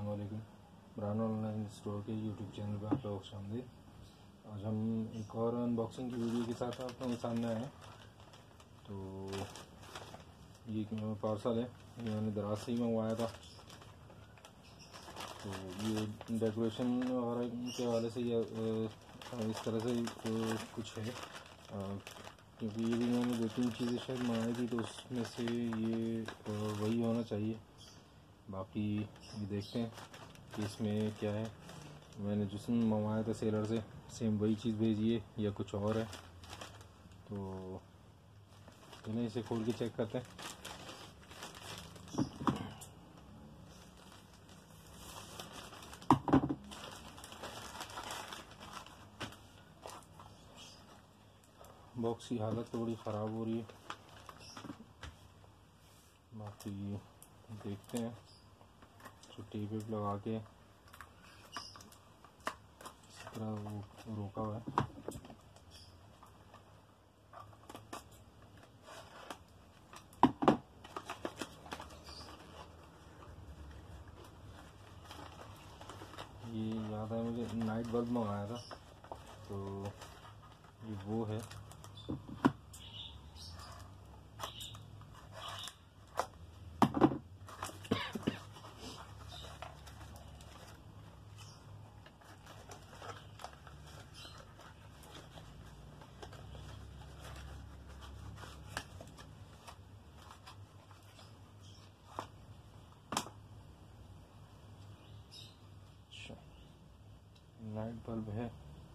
अस्सलामुअलैकुम। Brand online store के YouTube channel पर आपका खुशामदीद। आज हम एक और अनबॉक्सिंग की वीडियो के साथ आप लोगों के सामने आए। तो ये पार्सल है, ये मैंने दराज से ही मंगवाया था। तो ये डेकोरेशन वगैरह के हवाले से या इस तरह से कुछ है, क्योंकि ये भी मैंने 2-3 चीज़ें शायद मंगाई थी, तो उसमें से ये वही होना चाहिए। बाकी ये देखते हैं कि इसमें क्या है। मैंने जिसमें मंगवाया था सेलर से सेम वही चीज़ भेजी है या कुछ और है। तो इन्हें इसे खोल के चेक करते हैं। बॉक्स की हालत तो बड़ी ख़राब हो रही है। बाकी देखते हैं, तो टेप वेप लगा के इस तरह वो रोका हुआ है। ये याद है मुझे, नाइट बल्ब मंगाया था, तो ये वो है। नाइट बल्ब है,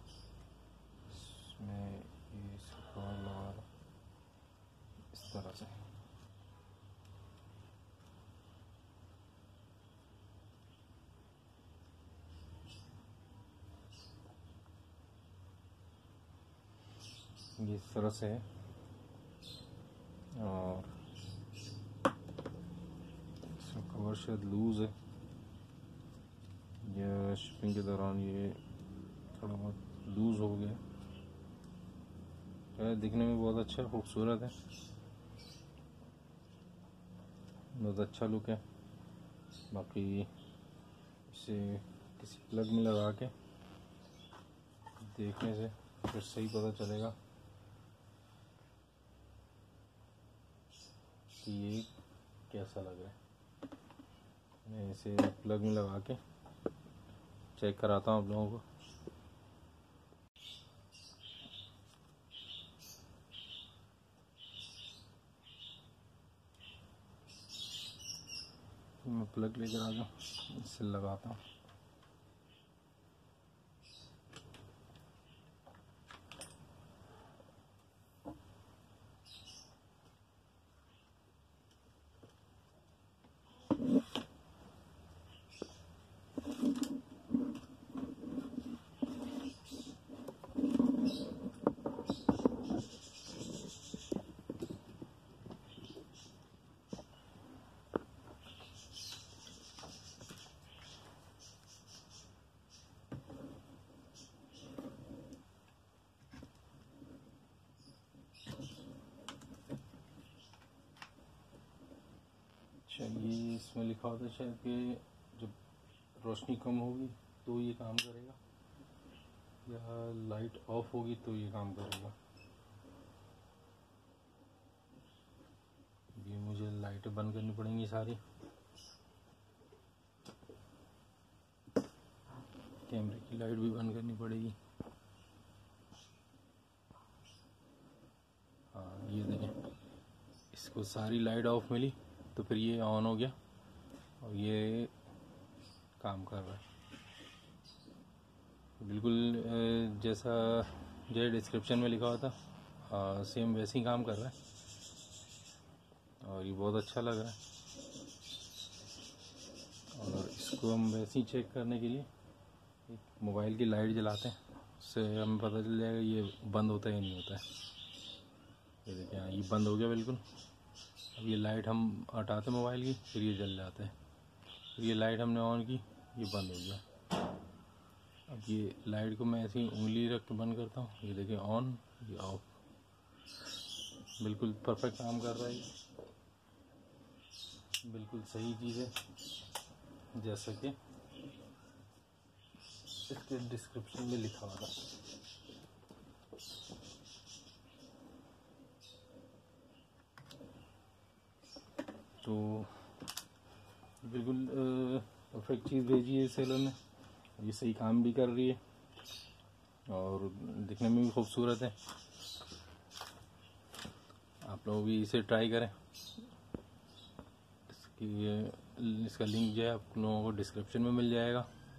इसमें ये कवर लगा रहा इस तरह से। ये इस तरह से है, और इसका कवर शायद लूज है या शिपिंग के दौरान ये थोड़ा बहुत लूज हो गया। दिखने में बहुत अच्छा खूबसूरत है, बहुत अच्छा लुक है। बाकी इसे किसी प्लग में लगा के देखने से फिर सही पता चलेगा कि ये कैसा लग रहा है। मैं इसे प्लग में लगा के चेक कराता हूँ आप लोगों को। मैं प्लग लेकर आ जाऊँ, इससे लगाता हूँ। ये इसमें लिखा होता है शायद कि जब रोशनी कम होगी तो ये काम करेगा, या लाइट ऑफ होगी तो ये काम करेगा। ये मुझे लाइटें बंद करनी पड़ेंगी सारी, कैमरे की लाइट भी बंद करनी पड़ेगी। हाँ, ये देखें, इसको सारी लाइट ऑफ मिली तो फिर ये ऑन हो गया और ये काम कर रहा है बिल्कुल जैसा जो डिस्क्रिप्शन में लिखा हुआ था, सेम वैसे ही काम कर रहा है और ये बहुत अच्छा लग रहा है। और इसको हम वैसे ही चेक करने के लिए एक मोबाइल की लाइट जलाते हैं, उससे हमें पता चल जाएगा ये बंद होता है या नहीं होता है। ये देखिए, हाँ, ये बंद हो गया बिल्कुल। अब ये लाइट हम हटाते मोबाइल की, फिर ये जल जाता है। फिर ये लाइट हमने ऑन की, ये बंद हो गया। अब ये लाइट को मैं ऐसे ही उंगली रख के बंद करता हूँ, ये देखिए ऑन, ये ऑफ, बिल्कुल परफेक्ट काम कर रहा है। बिल्कुल सही चीज़ है जैसा कि इसके डिस्क्रिप्शन में लिखा हुआ था। तो बिल्कुल परफेक्ट चीज़ भेजी है सेलर ने, ये सही काम भी कर रही है और दिखने में भी खूबसूरत है। आप लोग भी इसे ट्राई करें। इसका लिंक जो है आप लोगों को डिस्क्रिप्शन में मिल जाएगा।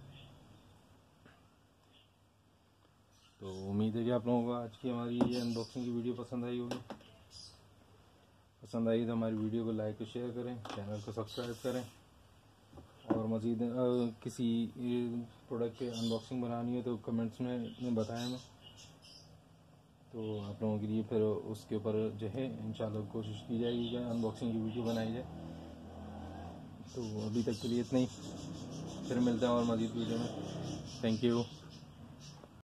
तो उम्मीद है कि आप लोगों को आज की हमारी ये अनबॉक्सिंग की वीडियो पसंद आई होगी। पसंद आई तो हमारी वीडियो को लाइक और शेयर करें, चैनल को सब्सक्राइब करें और मज़ीद किसी प्रोडक्ट के अनबॉक्सिंग बनानी हो तो कमेंट्स में बताएं हमें, तो आप लोगों के लिए फिर उसके ऊपर जो है इंशाल्लाह कोशिश की जाएगी कि अनबॉक्सिंग की वीडियो बनाई जाए। तो अभी तक के लिए इतना ही, फिर मिलते हैं और मज़ीद वीडियो में। Thank you.